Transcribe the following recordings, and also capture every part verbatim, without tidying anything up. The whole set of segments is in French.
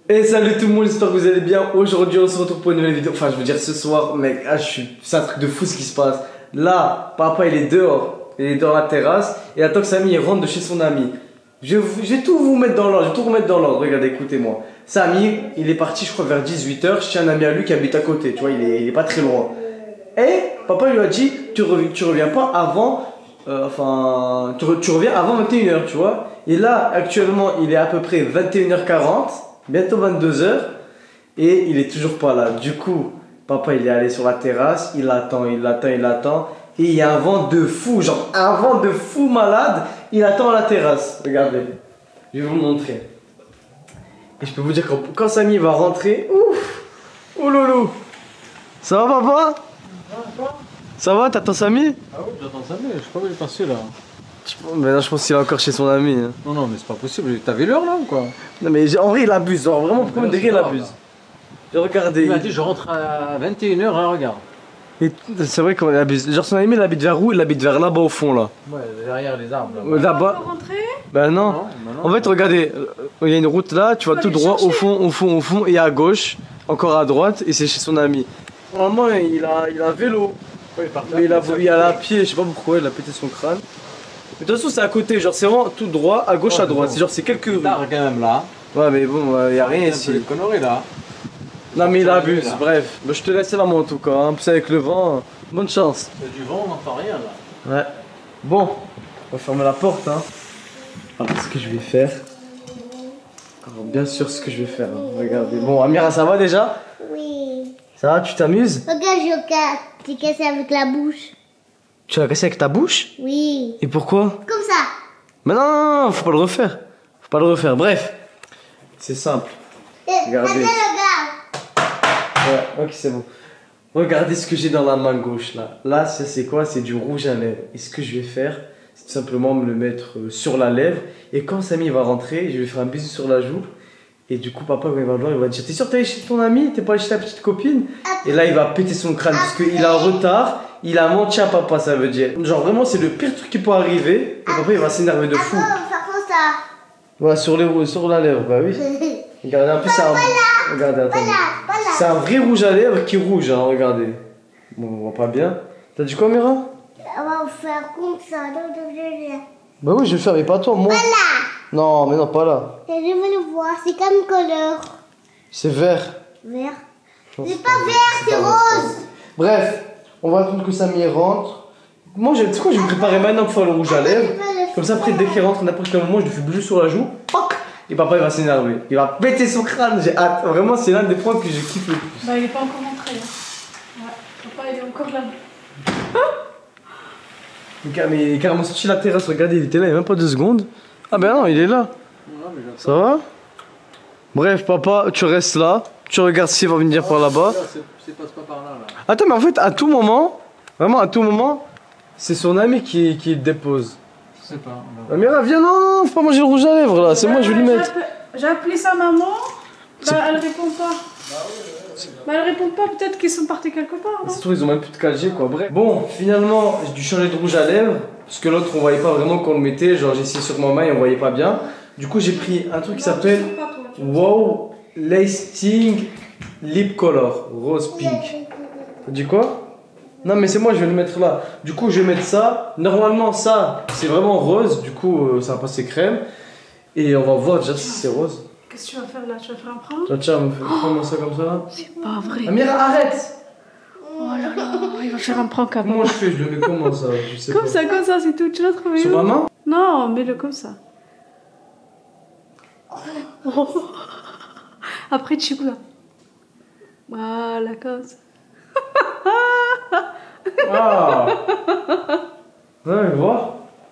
Et salut tout le monde, j'espère que vous allez bien. Aujourd'hui on se retrouve pour une nouvelle vidéo. Enfin je veux dire ce soir, mec, ah, je suis... c'est un truc de fou ce qui se passe. Là, papa il est dehors, il est dans la terrasse. Et attend que Samy il rentre de chez son ami. Je, je vais tout vous mettre dans l'ordre, je vais tout remettre dans l'ordre. Regardez, écoutez-moi. Samy, il est parti je crois vers dix-huit heures. Je tiens un ami à lui qui habite à côté, tu vois, il est, il est pas très loin. Et papa lui a dit, tu reviens, tu reviens pas avant... Euh, enfin, tu, re, tu reviens avant vingt et une heures, tu vois. Et là, actuellement, il est à peu près vingt et une heures quarante, bientôt vingt-deux heures, et il est toujours pas là. Du coup, papa, il est allé sur la terrasse, il attend, il attend, il attend, et il y a un vent de fou, genre un vent de fou malade, il attend à la terrasse. Regardez, je vais vous montrer. Et je peux vous dire que quand Samy va rentrer, ouf, oh loulou. Ça va, papa? Ça va, t'attends Samy? Ah oui, j'attends Samy, je sais pas où il est passé là. Je, mais non, je pense qu'il est encore chez son ami. Hein. Non, non, mais c'est pas possible, t'as vu l'heure là ou quoi? Non, mais en vrai, il abuse, genre vraiment, pour me dire, il abuse. J'ai regardé. Il m'a dit, je rentre à vingt et une heures, hein, regarde. C'est vrai qu'on abuse. Genre, son ami, il habite vers où? Il habite vers là-bas au fond là. Ouais, derrière les arbres là. Là-bas. Ben non. Non, ben non. En fait, regardez, il y a une route là, tu vois tout droit, au fond, au fond, au fond, et à gauche, encore à droite, et c'est chez son ami. Normalement, il a, il a un vélo. Ouais, mais il a voulu aller à pied, je sais pas pourquoi, il a pété son crâne. Mais de toute façon, c'est à côté, genre c'est vraiment tout droit, à gauche, oh, à droite. C'est genre c'est quelques rues. Tard quand même là. Ouais, mais bon, il y a rien ici. Il conneries là. Non, mais il abuse, bref. Bah, je te laisse là, moi en tout cas. Hein. Puis avec le vent, bonne chance. Il y a du vent, on n'entend rien là. Ouais. Bon, on va fermer la porte. Hein. Alors, ce que je vais faire. Alors, bien sûr, ce que je vais faire. Hein. Regardez. Bon, Amira, ça va déjà? Oui. Ça va, tu t'amuses? Regarde, je casse. Tu cassé avec la bouche. Tu l'as cassé avec ta bouche? Oui. Et pourquoi? Comme ça. Mais non, non, non, faut pas le refaire. Faut pas le refaire. Bref, c'est simple. Et, regardez. regarde. Ouais, ok, c'est bon. Regardez ce que j'ai dans la main gauche là. Là, ça c'est quoi? C'est du rouge à lèvres. Et ce que je vais faire, c'est tout simplement me le mettre sur la lèvre. Et quand Samy va rentrer, je vais faire un bisou sur la joue. Et du coup, papa, quand il va le voir, il va dire: t'es sûr que t'es allé chez ton ami? T'es pas allé chez ta petite copine? Et là, il va péter son crâne parce qu'il est en retard. Il a menti à papa, ça veut dire. Genre, vraiment, c'est le pire truc qui peut arriver. Et papa, il va s'énerver de fou. Attends, ça comme ça. Voilà, sur, les, sur la lèvre, bah oui. Regardez, en plus, c'est un. Regardez, attendez. C'est un vrai rouge à lèvres qui est rouge, hein, regardez. Bon, on voit pas bien. T'as dit quoi, Mira? On va faire comme ça. Bah oui, je vais le faire, mais pas toi, moi. Voilà. Non, mais non, pas là. Je veux le voir, c'est comme couleur. C'est vert. Vert. C'est pas vert, c'est rose. Bref, on va attendre que Samy rentre. Moi, tu sais quoi, je vais me préparer maintenant pour faire le rouge à lèvres. Comme ça, après, dès qu'il rentre, n'importe quel moment, je lui fais bouger sur la joue. Et papa, il va s'énerver. Il va péter son crâne. J'ai hâte. Vraiment, c'est l'un des points que je kiffe le plus. Bah, il est pas encore rentré. Hein. Ouais, papa, il est encore là. Mais il est carrément sorti de la terrasse. Regardez, il était là il y a même pas deux secondes. Ah, ben non, il est là. Ça va? Bref, papa, tu restes là. Tu regardes s'il va venir par là-bas. Passe pas par là, là. Attends, mais en fait, à tout moment, vraiment à tout moment, c'est son ami qui, qui le dépose. Je sais pas. Amira, viens, non, faut pas manger le rouge à lèvres là, c'est moi, je vais lui mettre. J'ai appelé sa maman, bah elle répond pas. Bah elle répond pas, peut-être qu'ils sont partis quelque part. C'est sûr, ils ont même plus de quatre G quoi, bref. Bon, finalement, j'ai dû changer de rouge à lèvres, parce que l'autre on voyait pas vraiment qu'on le mettait, genre j'ai essayé sur ma main et on voyait pas bien. Du coup, j'ai pris un truc qui s'appelle Wow Lasting Lip Color, rose pink. T'as dit quoi? Non mais c'est moi, je vais le mettre là. Du coup, je vais mettre ça. Normalement, ça, c'est vraiment rose. Du coup, euh, ça va passer crème. Et on va voir déjà si c'est rose. Qu'est-ce que tu vas faire là? Tu vas faire un prank? Tiens, tiens, prends-moi ça comme ça là. C'est pas vrai. Amira, arrête! Oh là là, il va faire un prank à moi. Comment je fais? Je le mets comment ça? Je sais Comme pas. ça, comme ça, c'est tout. Tu l'as trouvé Sur où? ma main? Non, mets-le comme ça. Oh. Après, tu vois. Voilà, comme ça. Ah! Ouais, voir.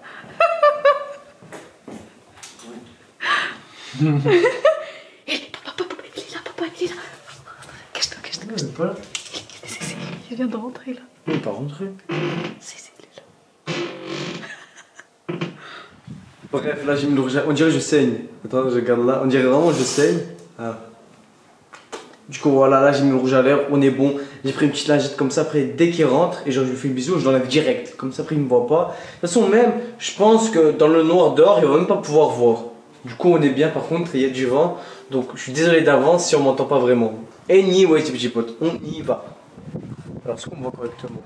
Hé, papa, papa, il est là, papa, il est là. Cache-toi, cache-toi. Il est pas là. Il vient de rentrer là. Il est pas rentré. Si, si, il est là. Bref, là j'ai mis le rouge à... On dirait que je saigne. Attends, je regarde là. On dirait vraiment que je saigne. Ah. Du coup, voilà, là j'ai mis le rouge à lèvres. On est bon. J'ai pris une petite lingette comme ça. Après, dès qu'il rentre, et genre je lui fais une bisou, je l'enlève direct. Comme ça, après il me voit pas. De toute façon, même, je pense que dans le noir dehors, il va même pas pouvoir voir. Du coup, on est bien. Par contre, il y a du vent. Donc je suis désolé d'avance si on m'entend pas vraiment. Anyway, ces petits potes, on y va. Alors, est-ce qu'on me voit correctement?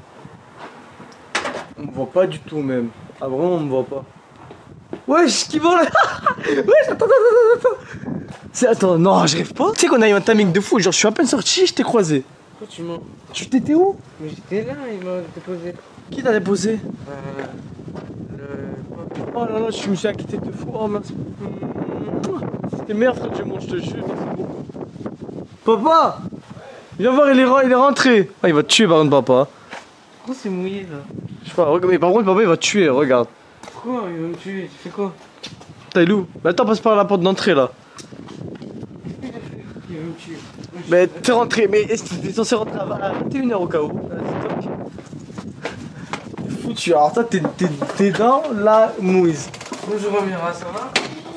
On me voit pas du tout même. Ah, vraiment, on me voit pas. Wesh, qui va là? Wesh, attends, attends, attends, attends. C'est, attends, non, je rêve pas. Tu sais qu'on a eu un timing de fou. Genre, je suis à peine sorti, je t'ai croisé. Pourquoi tu mens? Tu t'étais où? Mais j'étais là, il m'a déposé. Qui t'a déposé? Euh. Le. Oh là là, je me suis inquiété de fou. Oh mince. C'était le meilleur frère du monde, je te jure. Papa! Viens voir, il est, il est rentré. Ah, il va te tuer, par contre, papa. Pourquoi c'est mouillé là? Je sais pas, regarde, mais par contre, papa, il va te tuer, regarde. Pourquoi il va me tuer? Tu fais quoi? T'es où? Mais attends, passe par la porte d'entrée là. Il va me tuer. Mais t'es rentré, mais est-ce que t'es censé rentrer à vingt et une heures au cas où? T'es foutu, alors toi, t'es, t'es, t'es dans la mouise. Bonjour Amira, ça va?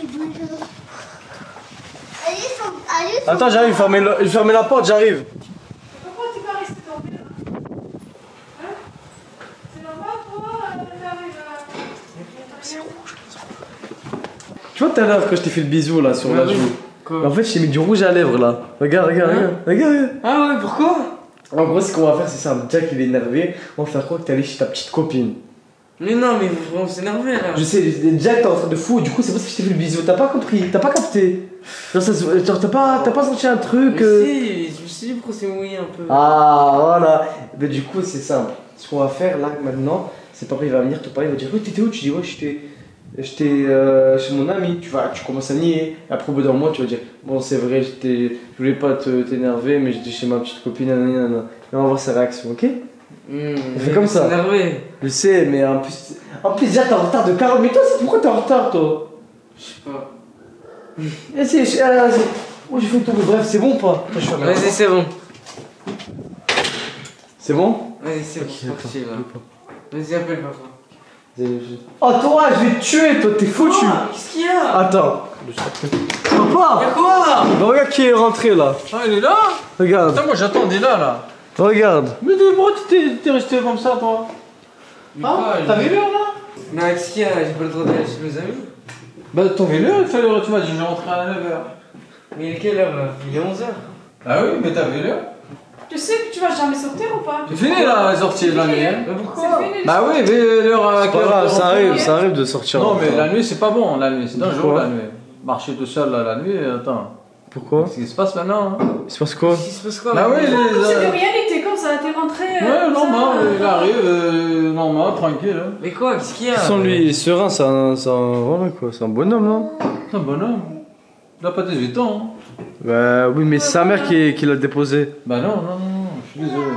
Allez, sont- allez, sont- Attends, j'arrive, fermez le- je ferme la porte, j'arrive. Pourquoi tu vas rester dormir là? Hein? C'est normal toi, t'arrives à... Tu vois tout à l'heure quand je t'ai fait le bisou là sur Ah la oui. joue. Quoi? En fait, j'ai mis du rouge à lèvres là. Regarde, regarde, Hein? regarde, regarde, regarde. Ah ouais, pourquoi? En gros, ce qu'on va faire, c'est simple. Jack il est énervé. On va faire croire que t'es allé chez ta petite copine. Mais non, mais on s'est énervé là. Je sais, Jack t'es en train de fou. Du coup, c'est pour ça que je t'ai fait le bisou. T'as pas compris, t'as pas capté. Genre, ça se- genre, t'as pas, t'as pas senti un truc. Mais euh, si, je me suis dit pourquoi c'est mouillé un peu. Ah, voilà. Mais du coup, c'est simple. Ce qu'on va faire là maintenant, c'est papa il va venir te parler. Il va dire: oui, t'étais où? Tu dis: ouais, j'étais. J'étais euh, chez mon ami, tu vois, tu commences à nier. Après, au bout d'un mois, tu vas dire: bon, c'est vrai, j'étais, je voulais pas te- t'énerver, mais j'étais chez ma petite copine, nanana, nanana. Et on va voir sa réaction, ok? Mmh, On fait comme ça. énervé. Je sais, mais en plus, en plus, déjà, t'es en retard de quarante. Mais toi, c'est pourquoi t'es en retard, toi? Je sais pas. Eh, si, je- ah, c'est- oh, j'ai fait le tour, bref, c'est bon ou pas? Moi, je suis Vas-y, c'est bon. C'est bon? Vas-y, c'est bon, Ok, c'est parti là. attends. Vas-y, appelle papa. Oh, toi, je vais te tuer, toi, t'es foutu! Quoi? Qu'est-ce qu'il y a? Attends. Papa! Y'a quoi? Bah, regarde qui est rentré là. Ah, il est là? Regarde, Attends, moi j'attendais là, là. regarde. Mais de- pourquoi t'es t'es resté comme ça, toi? Mais Ah, quoi, t'avais je- l'heure là? Mais qu'est-ce qu'il y a? J'ai pas le droit d'aller chez mes amis. Bah, t'avais l'heure, il fallait, tu m'as dit, je rentrais à neuf heures. Mais il est quelle heure là? Il est onze heures. Ah oui, mais t'avais l'heure. Tu sais que tu vas jamais sortir ou pas? C'est fini la sortie de la nuit, hein? Mais pourquoi? C'est fini. Bah oui, mais l'heure à C'est pas grave, ça arrive, ça arrive de sortir. Non, en mais retard. la nuit c'est pas bon, la nuit, c'est dangereux Pourquoi la nuit. Marcher tout seul là, la nuit, attends. Pourquoi? Qu'est-ce qui se passe maintenant? hein Il se passe quoi? Qu'est-ce qui se passe quoi? Bah oui, les. Comme si de euh, rien n'était comme ça, t'es rentré. euh, Ouais, comme ça, normal, euh, il arrive, euh, normal, tranquille. Hein. Mais quoi? Qu'est-ce qu'il y a? Sans lui, il est serein, c'est un, c'est un, voilà quoi, c'est un bonhomme, non? C'est un bonhomme. Il a pas dix-huit ans. Hein. Bah oui, mais c'est sa mère qui, qui l'a déposé. Bah non, non, non, non, je suis désolé.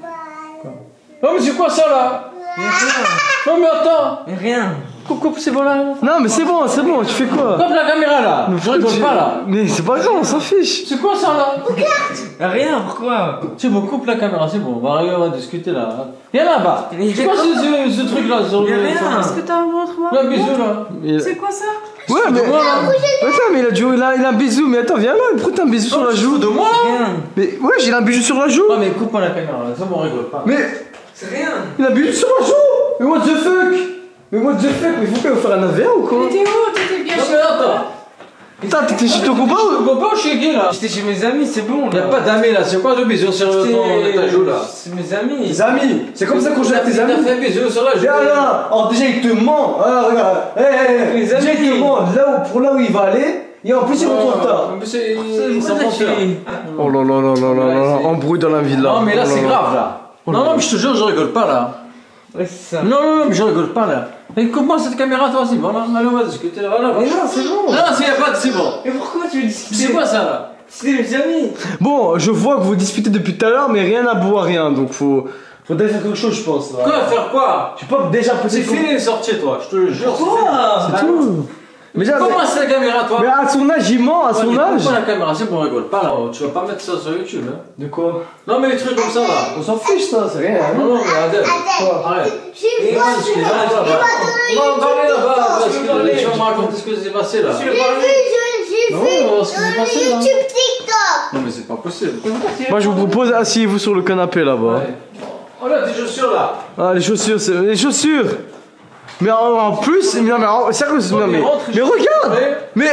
Oh, mais c'est quoi ça là? Mais quoi? Non, mais attends! Mais rien. Coupe, coupe, c'est bon là? Non, mais c'est bon, c'est bon, tu fais quoi? Coupe la caméra là! Je rigole pas là! Mais c'est pas grave, on s'en fiche. C'est quoi ça là? Mais rien, pourquoi? C'est bon, coupe la caméra, c'est bon, on va arriver, on va discuter là. Viens là-bas! Mais C'est quoi ce, ce, ce truc là sur Mais le. rien. sur- Est-ce que t'as un ventre moi? Le bisou là! Il- C'est quoi ça? Ouais, mais. De moi là! Attends, mais il a, du... il, a, il a un bisou, mais attends, viens là, pourquoi t'as un bisou sur la joue? De moi là? Rien. Mais ouais, j'ai un bisou sur la joue. Non, mais coupe pas la caméra là, c'est bon, on rigole pas. Mais C'est rien. il a un bisou sur la joue. Mais what the fuck? Mais what the fuck? Mais faut pas faire un A V A ou quoi? T'étais où? T'étais bien Non, chez mais toi? attends! Putain, t'étais chez ton combat Je ou? comprends pas, je suis gay là! J'étais chez mes amis, c'est bon Y'a là. pas d'amis là, c'est quoi le bisou sur ton J'étais- ta joue là? C'est mes amis. Tes amis. C'est comme ça qu'on joue avec tes T'as amis. fait un bisou sur la joue! Viens là. Alors déjà il te ment. Ah regarde. Eh, eh, Les déjà il te amis. ment là où, pour là où il va aller. Et en plus il rentre en retard. Mais c'est. C'est Ils sont pourquoi pas t'as sûrs. fait- Oh là là là là là là là. Embrouille dans la ville là. Non, mais là Oh c'est là. grave là! Non, non, mais je te jure, je rigole pas là! Ouais, c'est ça. Non, non, non, mais je rigole pas là! Mais coupe-moi cette caméra toi aussi, voilà, allez, on va discuter là, voilà. Mais non, c'est bon. Non, s'il y a pas de. C'est bon! Mais pourquoi tu veux discuter? C'est quoi ça là? C'était mes amis. Bon, je vois que vous disputez depuis tout à l'heure, mais rien n'a beau à rien, donc faut. Faudrait faire quelque chose, je pense. Là. Quoi, faire quoi? Je sais pas, déjà C'est peut-être. fini les sorties toi, je te le jure. Quoi? C'est tout. Mais déjà, Comment c'est la caméra toi? mais à son âge, il ment, à son Ouais, mais âge. Pourquoi la caméra? C'est bon, on rigole pas là. Oh, tu vas pas mettre ça sur YouTube hein? De quoi? Non, mais les trucs comme ça là. On s'en fiche, ça, c'est rien. Non, non, mais Adèle. Adèle. Arrête. J'ai Et vu, moi, je suis là, là-bas. On va parler là-bas, parce que tu vas me raconter ce que s'est passé là. j'ai vu, je- j'ai Non, vu on va voir ce qui s'est sur passé là. YouTube TikTok. Non, mais c'est pas possible. Moi, je vous propose, asseyez-vous sur le canapé là-bas. Ouais. Oh là, tes chaussures là. Ah, les chaussures, c'est. Les chaussures! Mais en, en plus, non, mais en, sérieusement, non, mais. rentre, Mais je- regarde! Ouais. Mais.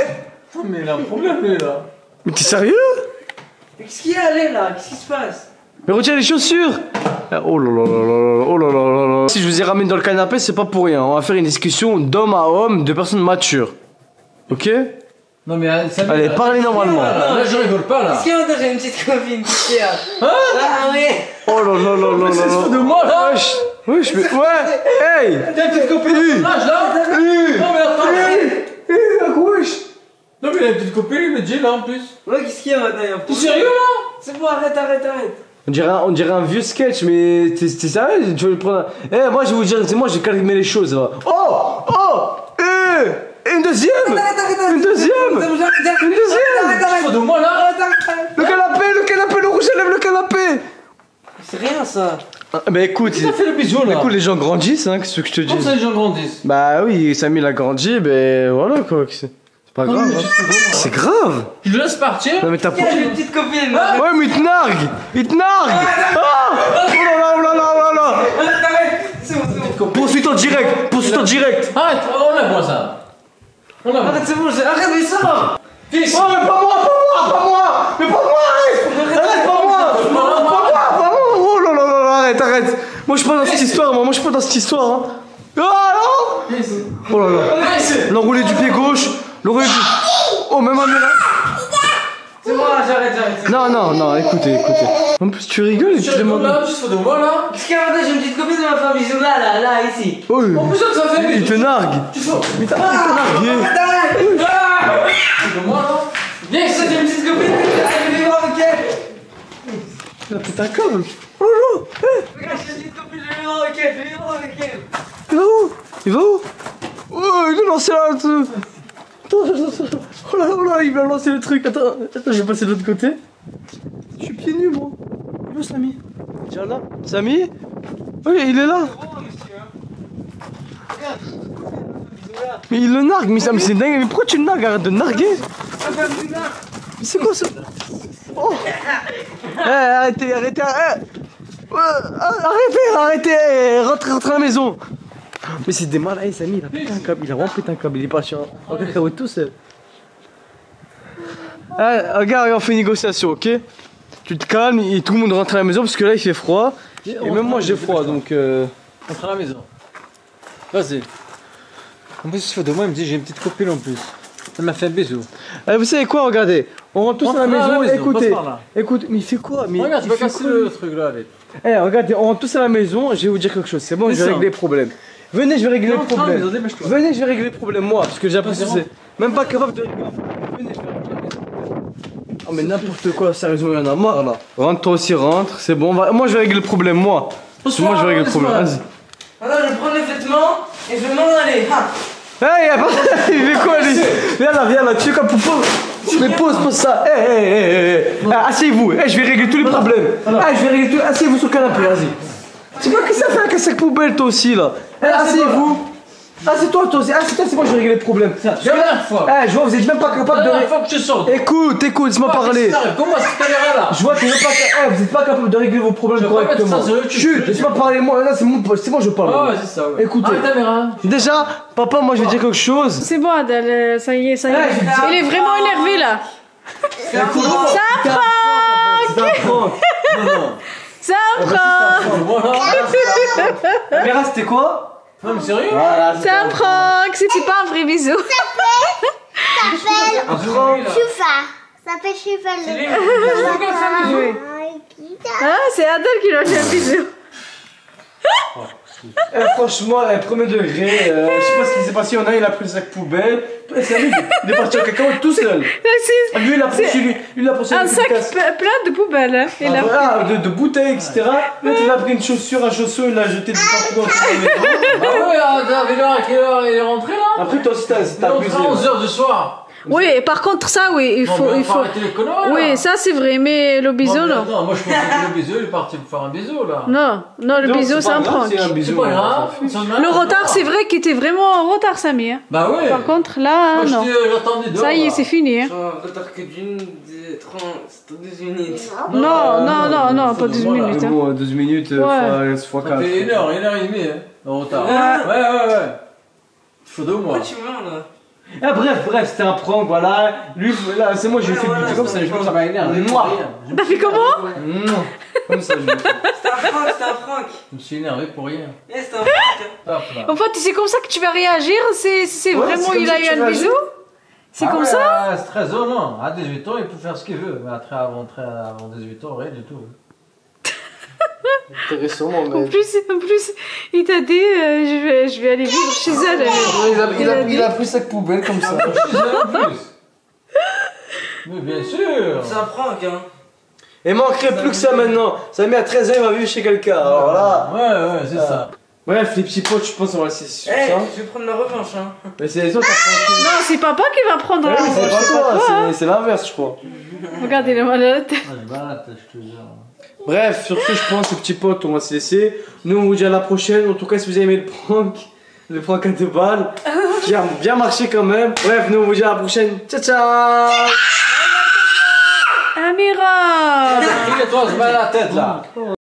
Non, mais il a un problème, lui, là. Mais t'es sérieux? Mais qu'est-ce qu'il y a, allez là? Qu'est-ce qui se passe? Mais retiens les chaussures. Oh là là là là, oh là là là là. Si je vous ai ramené dans le canapé, c'est pas pour rien. On va faire une discussion d'homme à homme, de personnes matures. Ok? Non, mais euh, ça Allez, parlez normalement. Là, là, je rigole pas, là. Qu'est-ce qu'il y a? Attends, j'ai une petite copine, qu'est-ce qu'il y a? Hein? Ah oui! Oh là là là là Mais c'est là. de moi, là. Wesh, wesh, mais ouais, hey. T'as une petite copine de ton âge, là? Non, mais attends. Eh, wesh. Non, mais il a une petite copine, il me dit, là, en plus. Ouais, qu'est-ce qu'il y a maintenant? T'es sérieux, là? C'est bon, arrête, arrête, arrête! On dirait, un, on dirait un vieux sketch, mais t'es t'es sérieux? Tu veux le prendre? Eh, moi je vais vous dire, c'est moi, j'ai calmé les choses là. Oh! Oh! Eh! Et une deuxième! Une deuxième! Une deuxième! Tu fous de moi, là? Le canapé, le canapé, le rouge à lèvres, le canapé! C'est rien ça! Ah, bah écoute, Qui t'a fait le bisou, là? écoute, les gens grandissent, hein, qu'est-ce que je te dis? Comment ça, les gens grandissent? Bah oui, Samy l'a grandi, ben voilà quoi. C'est c'est pas Non, grave. mais hein. tu te fous de moi. C'est grave! Tu le laisses partir? Non mais t'as pas. J'ai une petite copine! Ouais, mais il te nargue! Il te nargue! Ah! Oh là là, oh là là, oh là là! Arrête, arrête! C'est bon, c'est bon! Poursuite en direct! Poursuite en direct! Arrête, on l'a moi ça. On l'a Arrête, c'est bon, j'ai- arrête, mais ça! Fils. Oh mais pas moi, pas moi, pas moi! Mais pas moi, arrête! Arrête, pas moi! Pas moi, pas moi! Oh là là là là, arrête, arrête! Moi je suis pas dans cette histoire, moi, moi je suis pas dans cette histoire, hein! Ah non! Oh là là! L'enroulé du pied gauche, l'enroulé du... Oh même un miracle! C'est bon, là, j'arrête, j'arrête! Non, non, non, écoutez, écoutez. En plus tu rigoles et Tu tu rigoles demandes... là, tu te fous de moi là. Qu'est-ce qu'il y a maintenant? J'ai une petite copine, elle m'a fait un bisou là, là, là, ici! Oh, En plus, ça fait il te nargue! Tu fous Mais t'as nargué! de moi là. Viens ici, J'ai une petite copine, elle est voir avec elle! Il a pété un câble! Oh là là! Eh, Regarde, j'ai une petite copine, je vais voir avec elle, je vais voir avec elle! il va où? Il va où? Oh, il a lancé là! Attends, attends, attends. Oh là là, oh là, il va lancer le truc! Attends, attends, je vais passer de l'autre côté. Je suis pieds nus, moi! Où est Samy? Tiens là! Samy? Oui, il est là! Mais il le nargue, mais, ça, mais c'est dingue! Mais pourquoi tu le nargues? Arrête de narguer! Mais c'est quoi ça? Oh! Eh, arrêtez, arrêtez, arrêtez! Ouais, arrêtez, arrêtez! eh, Rentrez, rentrez à la maison! Mais c'est des malades, Samy, il a pété un câble, il a vraiment pété un câble, il est parti en, en cacahuète tout seul. Ah, regarde, on fait une négociation, ok? Tu te calmes et tout le monde rentre à la maison parce que là il fait froid. Et même moi j'ai froid donc. Euh... Entre à la maison. Vas-y. En plus, il se fait de moi, il me dit j'ai une petite copine en plus. Elle m'a fait un bisou. Eh, vous savez quoi, regardez, on rentre tous Rentre à la à la maison, maison, écoutez, passe par là. écoute, mais il fait quoi? Mais Regarde, tu il vas fait casser quoi, le lui truc là, allez. Eh, regardez, on rentre tous à la maison, je vais vous dire quelque chose, c'est bon, je vais Descends. régler les problèmes. Venez, je vais régler les Non, tranquille, problèmes. vas-y, dépêche-toi. Venez, je vais régler les problèmes, moi, parce que j'ai l'impression que Vas-y, c'est même pas capable de régler un problème. Venez, je vais régler les problèmes. Oh, mais n'importe quoi, sérieusement, il y en a marre là. Rentre, toi aussi, rentre, c'est bon, on va- moi je vais régler le problème, moi. Bonsoir, moi je vais régler le problème, bonsoir. vas-y. Maintenant, je prends les vêtements et je vais m'en aller! Ha. Hey, y'a pas... il fait quoi lui? Viens là, viens là, tu es comme pour pose. Mais pose, pose ça. Hey, hey, hey, hey, hey. Ah, asseyez-vous, hey, je vais régler tous les problèmes. Ah, je vais régler tout. Asseyez-vous sur le canapé, vas-y. C'est pas que ça fait un casse poubelle toi aussi là. Hey, asseyez-vous. Assieds-toi toi aussi. Assieds-toi, c'est moi je vais régler le problème. C'est la dernière fois. Eh, je vois, vous êtes même pas La capable de. dernière fois que tu sors. Écoute, écoute, laisse-moi parler. Comment cette caméra là? Je vois que vous êtes pas, eh, vous êtes pas capable de régler vos problèmes Je vais pas mettre correctement. ça sur YouTube. Chut, laisse-moi parler, moi, là c'est mon poste, c'est moi je parle. Ah ouais, c'est ça, ouais. Écoutez. Ah, la caméra. Déjà, papa, moi je vais dire quelque chose. C'est bon, Adèle, euh, ça y est, ça y est. Ouais, je dis- Il est vraiment énervé là. C'est un prank. C'est un prank. C'est un prank. Non, non. C'est un prank. Voilà. La caméra c'était quoi? Non, mais sérieux? Voilà, C'est un prank. C'est c'est pas un vrai bisou. Ça s'appelle un prank. Choufa. Ça s'appelle Choufa. C'est lui. Regarde ça, bisou. Oui. Ah, c'est Adèle qui lui a fait un bisou. Eh, franchement, eh, premier degré, euh, je sais pas ce qui s'est passé, il y en a, il a pris le sac poubelle. Eh, c'est lui, il est parti en cacao tout seul. C'est Lui, il a pris lui, lui, il a pris un sac pe- plein de poubelles. Hein. Il a... ah, de, de bouteilles, et cetera. Là, il a pris une chaussure, un chausson, il l'a jeté partout dans la maison. Ah ouais, ah, David, à quelle heure il est rentré là? Après, toi aussi, t'as Il est t'as rentré abusé. à onze heures du soir. Oui, et par contre, ça, oui, il Non, faut. mais Il faut faut... arrêter les conneries, là. Oui, ça c'est vrai, mais le bisou, Non, mais non. attends, moi je pensais que le bisou, il est parti pour faire un bisou là. Non, non, le Non, bisou, c'est pas un grave, prank. c'est un C'est bisou. pas on grave. s'en fout. c'est un- Le retard, c'est vrai qu'il était vraiment en retard, Samy. Hein. Bah ouais. Par contre, là, Moi non. j'étais- j'attendais dehors. Ça y est, là. c'est fini. Hein. En retard que d'une, deux, trente, douze minutes. Non, non, non, non, pas faut douze de moi, là. minutes. Mais Hein. bon, douze minutes, Ouais. euh, fois Ça quatre. fait une heure, une heure et demie hein, en retard. Ouais. Ouais, ouais, ouais. Il faut deux mois. Pourquoi tu mens là? Ah, bref, bref, c'était un prank, voilà. Lui, là, c'est moi, j'ai fait Voilà, le comme ça, c'est je un me ça m'a énervé. Mouah. Je me T'as fait comment? Mouah. Comme ça, je le fais. C'était un prank, c'était un prank. je me suis énervé pour rien. Eh, c'était un prank. Hop là. En fait, c'est comme ça que tu vas réagir? C'est c'est Ouais, vraiment, c'est comme il ça a que eu tu un réagis. bisou? C'est Ah comme ouais, ça? à treize ans, non. À dix-huit ans, il peut faire ce qu'il veut. Mais après, avant, avant dix-huit ans, rien du tout. Intéressant, En mais. plus, en plus, il t'a dit, euh, je, vais, je vais aller vivre chez elle. Il a, il, a, dit- il a pris sa poubelle comme ça. Chez eux, en plus. Mais bien sûr. C'est un prank, hein. Et manquerait plus que ça maintenant. Samy à treize ans, il va vivre chez quelqu'un. Alors là. Ouais, ouais, c'est ça. Bref, les petits potes, je pense qu'on va laisser sur Eh, ça. je vais prendre ma revanche, hein. Mais c'est les autres à prendre. Non, c'est papa qui va prendre Ouais, la mais c'est revanche, pas c'est toi, pas toi. hein. c'est- c'est l'inverse, je crois. Regarde, il est malade. Ah, je batte, je te jure. Bref, sur ce, je pense, les petits potes, on va se laisser. Nous, on vous dit à la prochaine. En tout cas, si vous avez aimé le prank, le prank à deux balles, qui a bien marché quand même. Bref, nous, on vous dit à la prochaine. Ciao, ciao! Amira! File-toi, se met la tête là.